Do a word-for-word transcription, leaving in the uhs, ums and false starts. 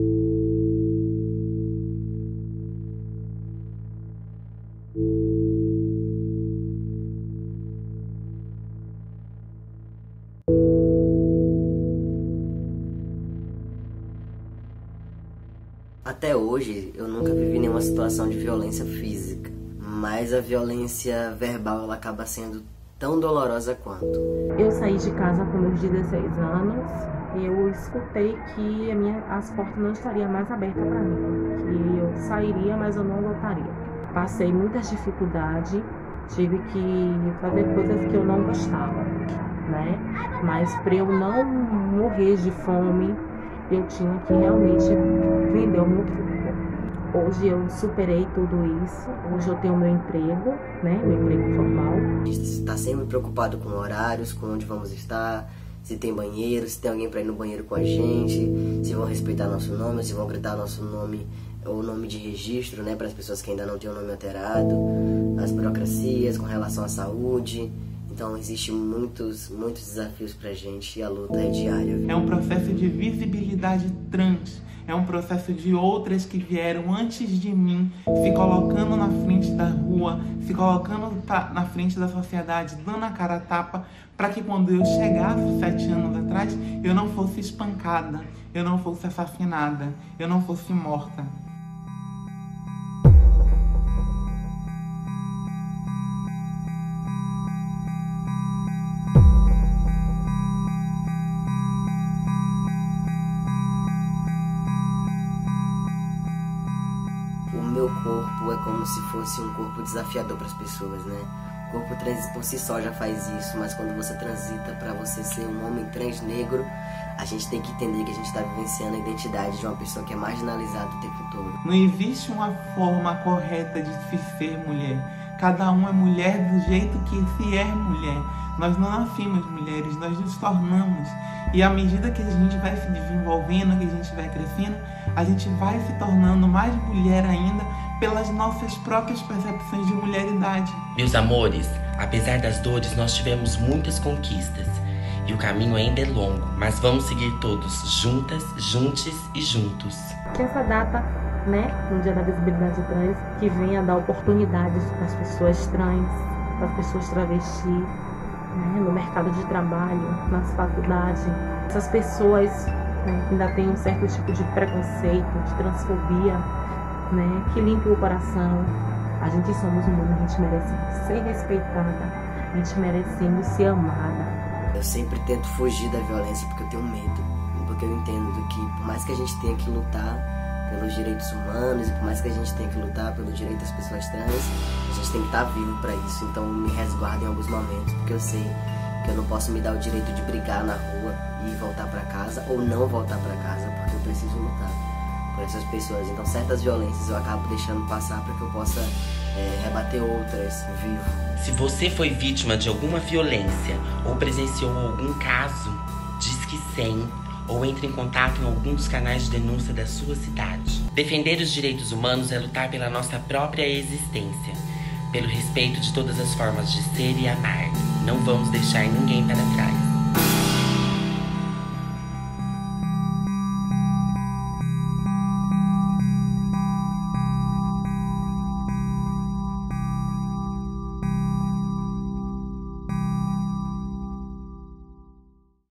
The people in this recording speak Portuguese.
Até hoje, eu nunca vivi nenhuma situação de violência física, mas a violência verbal ela acaba sendo tão dolorosa quanto. Eu saí de casa com meus dezesseis anos, eu escutei que a minha, as portas não estariam mais abertas para mim, que eu sairia, mas eu não voltaria. Passei muitas dificuldades, tive que fazer coisas que eu não gostava, né? Mas para eu não morrer de fome, eu tinha que realmente vender o meu corpo. Hoje eu superei tudo isso, hoje eu tenho meu emprego, né, meu emprego formal. A gente está sempre preocupado com horários, com onde vamos estar, se tem banheiro, se tem alguém para ir no banheiro com a gente, se vão respeitar nosso nome, se vão gritar nosso nome ou nome de registro, né, para as pessoas que ainda não têm o nome alterado, as burocracias com relação à saúde. Então existem muitos, muitos desafios pra gente e a luta é diária. É um processo de visibilidade trans, é um processo de outras que vieram antes de mim, se colocando na frente da rua, se colocando na frente da sociedade, dando a cara a tapa, para que quando eu chegasse sete anos atrás, eu não fosse espancada, eu não fosse assassinada, eu não fosse morta. O meu corpo é como se fosse um corpo desafiador para as pessoas, né? O corpo trans por si só já faz isso, mas quando você transita para você ser um homem trans negro, a gente tem que entender que a gente está vivenciando a identidade de uma pessoa que é marginalizada o tempo todo. Não existe uma forma correta de se ser mulher. Cada um é mulher do jeito que se é mulher. Nós não nascemos mulheres, nós nos tornamos. E à medida que a gente vai se desenvolvendo, que a gente vai crescendo, a gente vai se tornando mais mulher ainda pelas nossas próprias percepções de mulheridade. Meus amores, apesar das dores, nós tivemos muitas conquistas. E o caminho ainda é longo, mas vamos seguir todos juntas, juntes e juntos. Que essa data, né, no Dia da Visibilidade Trans, que venha dar oportunidades para as pessoas trans, para as pessoas travestis, né, no mercado de trabalho, nas faculdades. Essas pessoas, né, que ainda têm um certo tipo de preconceito, de transfobia, né, que limpe o coração. A gente somos humanos, a gente merece ser respeitada, a gente merece ser amada. Eu sempre tento fugir da violência porque eu tenho medo, porque eu entendo que por mais que a gente tenha que lutar pelos direitos humanos e por mais que a gente tenha que lutar pelo direito das pessoas trans, a gente tem que estar vivo para isso. Então me resguardo em alguns momentos, porque eu sei que eu não posso me dar o direito de brigar na rua e voltar para casa ou não voltar para casa, porque eu preciso lutar por essas pessoas. Então certas violências eu acabo deixando passar para que eu possa é, rebater outras vivo. Se você foi vítima de alguma violência ou presenciou algum caso, Disque cem ou entre em contato em algum dos canais de denúncia da sua cidade. Defender os direitos humanos é lutar pela nossa própria existência, pelo respeito de todas as formas de ser e amar. Não vamos deixar ninguém para trás.